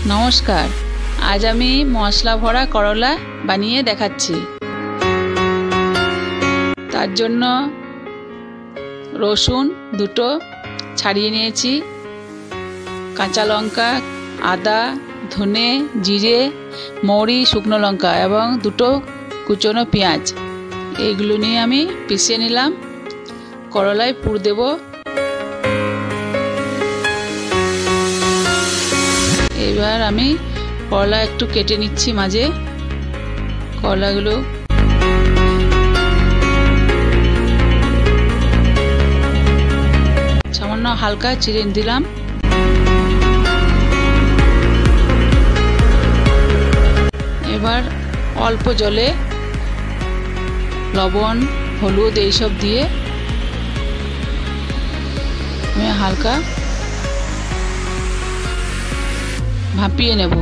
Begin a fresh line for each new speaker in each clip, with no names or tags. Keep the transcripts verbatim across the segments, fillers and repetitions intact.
नमस्कार। आज आमी मशला भरा करला बानिये देखाচ্ছি। तार जन्य रसुन दुटो छाड़िए निয়েছি, काँचा लंका, आदा, धने, जिरे, मौरी, शुकनो लंका एवं दुटो कुचनो पेঁয়াজ एगुलो निये आमी पिसिए निलाम। करलाय पुर देब। एबार आमी करला एकटू केटे निচ্ছি माझे। करलागुलो सामान्य हालका चिरे दिलाम। एबार अल्प जले लवण हलुद এই সব দিয়ে আমি হালকা ভাপিয়ে নেব।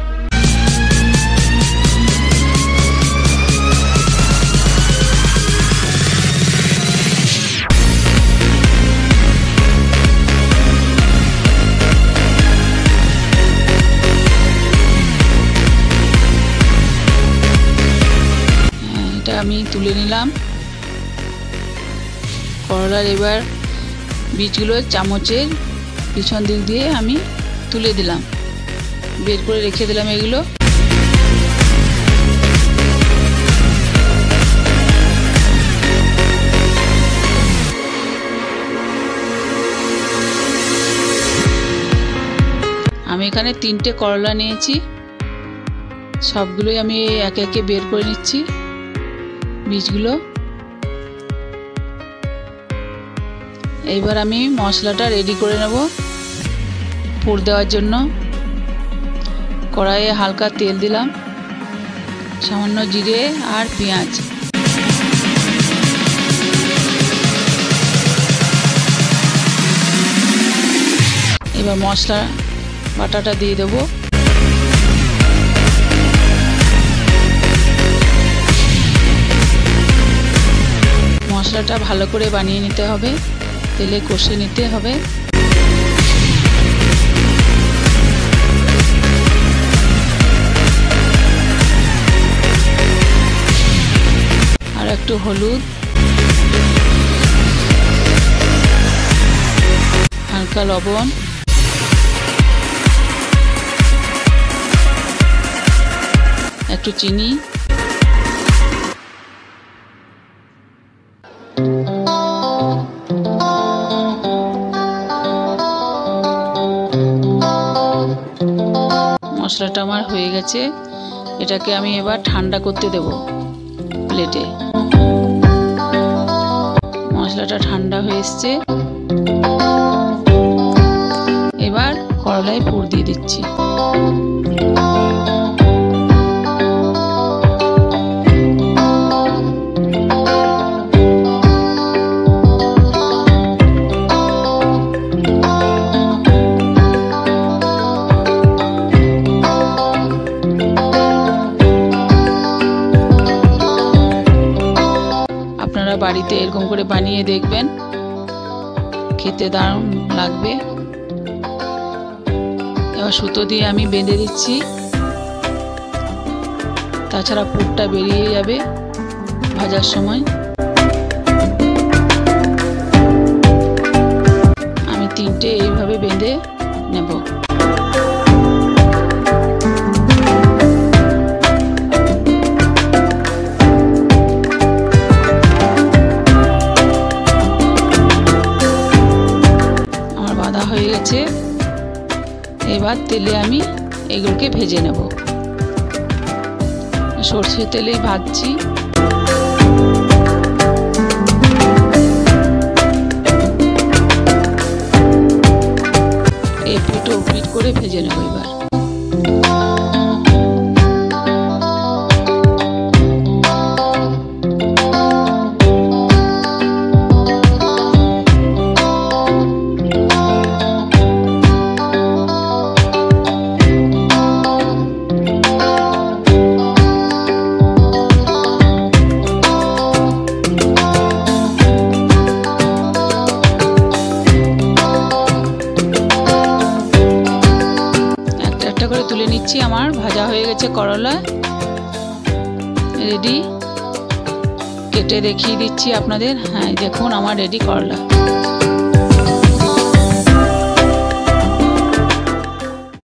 এটা আমি তুলে নিলাম। করলার এবার বীজগুলো চামচের পিছন দিক দিয়ে আমি তুলে দিলাম, বের করে রেখে দিলাম। এগুলো আমি এখানে তিনটে করলা নিয়েছি, সবগুলোই আমি একে একে বের করে নিচ্ছি বীজগুলো। এইবার আমি মশলাটা রেডি করে নেব পুর দেওয়ার জন্য। কড়াইয়ে হালকা তেল দিলাম, সামান্য জিরে আর পেঁয়াজ। এবার মশলা বাটাটা দিয়ে দেব। মশলাটা ভালো করে বানিয়ে নিতে হবে, তেলে কষে নিতে হবে। আর একটু হলুদ, হালকা লবণ, একটু চিনি, মশলাটা আমার হয়ে গেছে। এটাকে আমি এবার ঠান্ডা করতে দেব প্লেটে। মশলাটা ঠান্ডা হয়ে এসছে। এবার করলায় পুর দিয়ে দিচ্ছি। বাড়িতে এরকম করে বানিয়ে দেখবেন, খেতে দারুণ লাগবে। এবার সুতো দিয়ে আমি বেঁধে দিচ্ছি, তাছাড়া পুরটা বেরিয়ে যাবে ভাজার সময়। আমি তিনটে এইভাবে বেঁধে নেব। হয়ে গেছে। এবার তেলে আমি এগুলোকে ভেজে নেব। সরষের তেলেই ভাজছি। এপিট ওপিট করে ভেজে নেব। এবার একটা করে তুলে নিচ্ছি। আমার ভাজা হয়ে গেছে করলা, রেডি। কেটে দেখিয়ে দিচ্ছি আপনাদের। হ্যাঁ দেখুন আমার রেডি করলা।